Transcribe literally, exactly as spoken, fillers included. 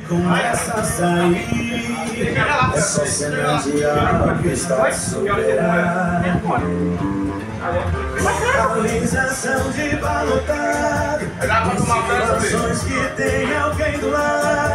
começa a sair, é só semear que está a superar. Realização de valor, situações que tem alguém do lado.